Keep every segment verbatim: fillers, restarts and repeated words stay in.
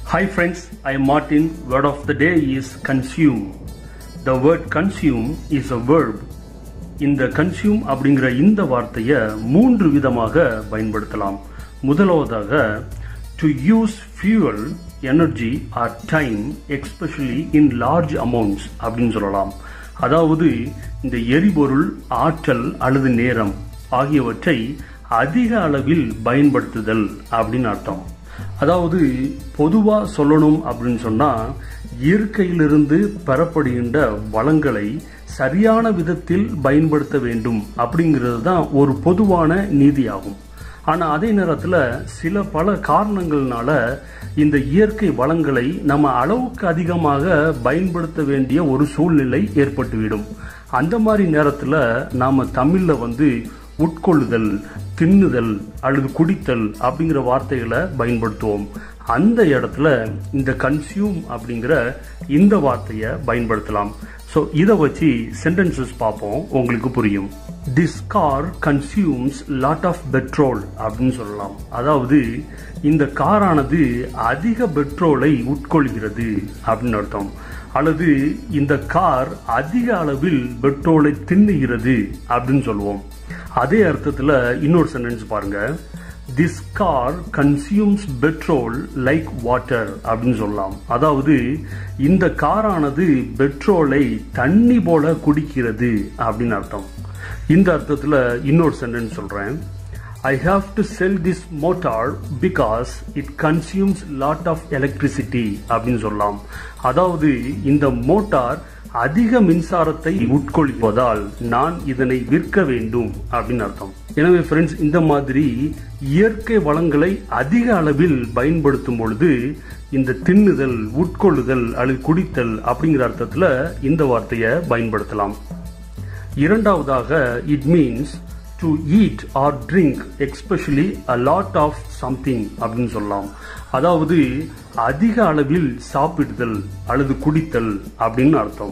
Hi friends, I am Martin. Word of the day is consume. The word consume is a verb. இந்த consume அப்படிங்கிற இந்த வார்த்தையை மூன்று விதமாக பயன்படுத்தலாம். முதலாவதாக to use fuel, energy or time especially in large amounts அப்படின்னு சொல்லலாம். அதாவது இந்த எரிபொருள், ஆற்றல் அல்லது நேரம் ஆகியவற்றை அதிக அளவில் பயன்படுத்துதல் அப்படின்னு அர்த்தம். அதாவது பொதுவா சொல்லணும் அப்படின்னு சொன்னா இயற்கையிலிருந்து பெறப்படுகின்ற வளங்களை சரியான விதத்தில் பயன்படுத்த வேண்டும் அப்படிங்கிறது தான் ஒரு பொதுவான நீதியாகும். ஆனா அதே நேரத்துல சில பல காரணங்கள்னால இந்த இயற்கை வளங்களை நம்ம அளவுக்கு அதிகமாக பயன்படுத்த வேண்டிய ஒரு சூழ்நிலை ஏற்பட்டுவிடும். அந்த மாதிரி நேரத்துல நாம தமிழ்ல வந்து உட்கொள்ளுதல், தின்னுதல் அல்லது குடித்தல் அப்படிங்கிற வார்த்தைகளை பயன்படுத்துவோம். அந்த இடத்துல இந்த கன்சியூம் அப்படிங்கிற இந்த வார்த்தையை பயன்படுத்தலாம். ஸோ இதை வச்சு சென்டென்சஸ் பார்ப்போம், உங்களுக்கு புரியும். This car consumes lot of petrol அப்படின்னு சொல்லலாம். அதாவது இந்த காரானது அதிக பெட்ரோலை உட்கொள்கிறது அப்படின்னு அர்த்தம். அல்லது இந்த கார் அதிக அளவில் பெட்ரோலை தின்னுகிறது அப்படின்னு சொல்லுவோம். அதே அர்த்தத்துல இன்னொரு சென்டென்ஸ் பாருங்க. This car consumes petrol like water அப்படின்னு சொல்லலாம். அதாவது இந்த காரானது பெட்ரோலை தண்ணி போல குடிக்கிறது அப்படின்னு அர்த்தம். இந்த அர்த்தத்துல இன்னொரு சென்டென்ஸ் சொல்றேன். I have to sell this motor because it consumes lot of electricity அப்படின்னு சொல்லலாம். அதாவது இந்த மோட்டார் அதிக மின்சாரத்தை உட்கொள்வதால் நான் இதனை விற்க வேண்டும் அப்படின்னு அர்த்தம். எனவே ஃப்ரெண்ட்ஸ், இந்த மாதிரி இயற்கை வளங்களை அதிக அளவில் பயன்படுத்தும் பொழுது இந்த தின்னுதல், உட்கொள்ளுதல் அல்லது குடித்தல் அப்படிங்கிற அர்த்தத்துல இந்த வார்த்தையை பயன்படுத்தலாம். இரண்டாவதாக it means to eat or drink especially a lot of something அப்படின்னு சொல்லலாம். அதாவது அதிக அளவில் சாப்பிடுதல் அல்லது குடித்தல் அப்படின்னு அர்த்தம்.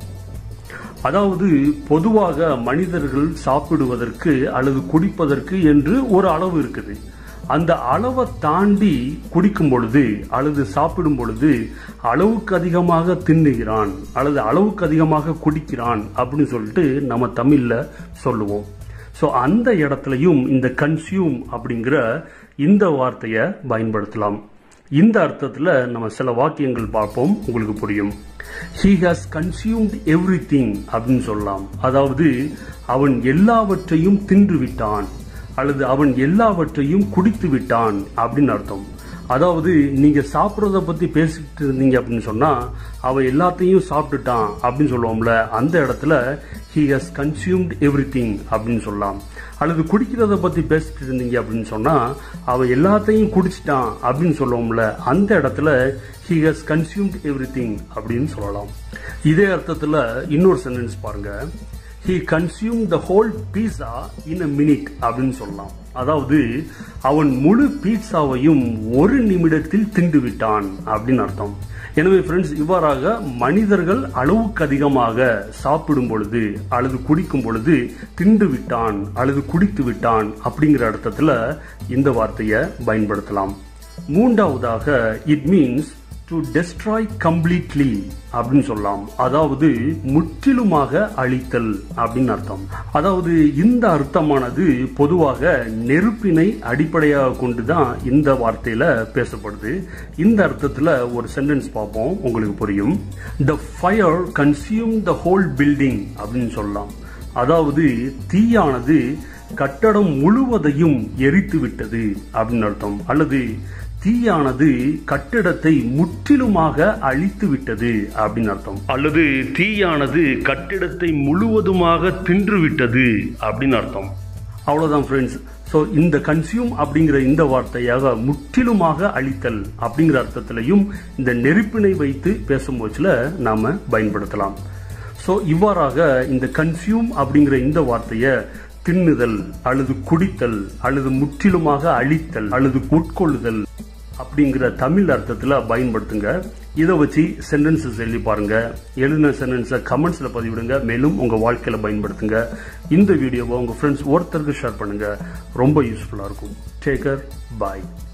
அதாவது பொதுவாக மனிதர்கள் சாப்பிடுவதற்கு அல்லது குடிப்பதற்கு என்று ஒரு அளவு இருக்குது. அந்த அளவை தாண்டி குடிக்கும் பொழுது அல்லது சாப்பிடும் பொழுது அளவுக்கு அதிகமாக தின்னுகிறான் அல்லது அளவுக்கு அதிகமாக குடிக்கிறான் அப்படின்னு சொல்லிட்டு நம்ம தமிழ்ல சொல்லுவோம். ஸோ அந்த இடத்துலையும் இந்த கன்சியூம் அப்படிங்கிற இந்த வார்த்தையை பயன்படுத்தலாம். இந்த அர்த்தத்தில் நம்ம சில வாக்கியங்கள் பார்ப்போம், உங்களுக்கு புரியும். He has consumed everything அப்படின்னு சொல்லலாம். அதாவது அவன் எல்லாவற்றையும் தின்று விட்டான் அல்லது அவன் எல்லாவற்றையும் குடித்து விட்டான் அப்படின்னு அர்த்தம். அதாவது நீங்க சாப்பிட்றத பத்தி பேசிட்டு இருந்தீங்க அப்படின்னு சொன்னா அவன் எல்லாத்தையும் சாப்பிட்டுட்டான் அப்படின்னு சொல்லுவோம்ல, அந்த இடத்துல he has consumed everything அப்படின்னு சொல்லலாம். அல்லது குடிக்கிறத பத்தி பேசிட்டு இருந்தீங்க அப்படின்னு சொன்னா அவன் எல்லாத்தையும் குடிச்சிட்டான் அப்படின்னு சொல்லுவோம்ல, அந்த இடத்துல he has consumed everything அப்படின்னு சொல்லலாம். இதே அர்த்தத்துல இன்னொரு சென்டென்ஸ் பாருங்க. He consumed the whole pizza in a minute அப்படின்னு சொல்லலாம். அதாவது அவன் முழு பீட்சாவையும் ஒரு நிமிடத்தில் தின்று விட்டான் அப்படின்னு அர்த்தம். எனவே ஃப்ரெண்ட்ஸ், இவ்வாறாக மனிதர்கள் அளவுக்கு அதிகமாக சாப்பிடும் பொழுது அல்லது குடிக்கும் பொழுது தின்று விட்டான் அல்லது குடித்து விட்டான் அப்படிங்கிற அர்த்தத்துல இந்த வார்த்தையை பயன்படுத்தலாம். மூன்றாவதாக it means to destroy completely அப்படின்னு சொல்லலாம். அதாவது முற்றிலுமாக அழித்தல் அப்படின்னு அர்த்தம். அதாவது இந்த அர்த்தமானது பொதுவாக நெருப்பினை அடிப்படையாக கொண்டுதான் இந்த வார்த்தையில பேசப்படுது. இந்த அர்த்தத்துல ஒரு சென்டென்ஸ் பார்ப்போம், உங்களுக்கு புரியும். The fire consumed the whole building அப்படின்னு சொல்லலாம். அதாவது தீயானது கட்டடம் முழுவதையும் எரித்து விட்டது அப்படின்னு அர்த்தம். அல்லது தீயானது கட்டிடத்தை முற்றிலுமாக அழித்து விட்டது அப்படின்னு அர்த்தம். அல்லது தீயானது கட்டிடத்தை முழுவதுமாக தின்று விட்டது அப்படின்னு அர்த்தம். அவ்வளவுதான் ஃப்ரெண்ட்ஸ். ஸோ இந்த கன்சியூம் அப்படிங்கிற இந்த வார்த்தையாக முற்றிலுமாக அழித்தல் அப்படிங்கிற அர்த்தத்திலையும் இந்த நெருப்பினை வைத்து பேசும்போதுல நாம பயன்படுத்தலாம். ஸோ இவ்வாறாக இந்த கன்சியூம் அப்படிங்கிற இந்த வார்த்தையை தின்னுதல் அல்லது குடித்தல் அல்லது முற்றிலுமாக அழித்தல் அல்லது உட்கொள்ளுதல் அப்படிங்கிற தமிழ் அர்த்தத்துல பயன்படுத்துங்க. இதை வச்சு சென்டென்சஸ் எழுதி பாருங்க. எழுதின சென்டென்ஸை கமெண்ட்ஸ்ல பதிவிடுங்க. மேலும் உங்க வாழ்க்கையில பயன்படுத்துங்க. இந்த வீடியோவை உங்க ஃப்ரெண்ட்ஸ் ஒருத்தருக்கு ஷேர் பண்ணுங்க. ரொம்ப யூஸ்ஃபுல்லா இருக்கும். டேக் கேர், பாய்.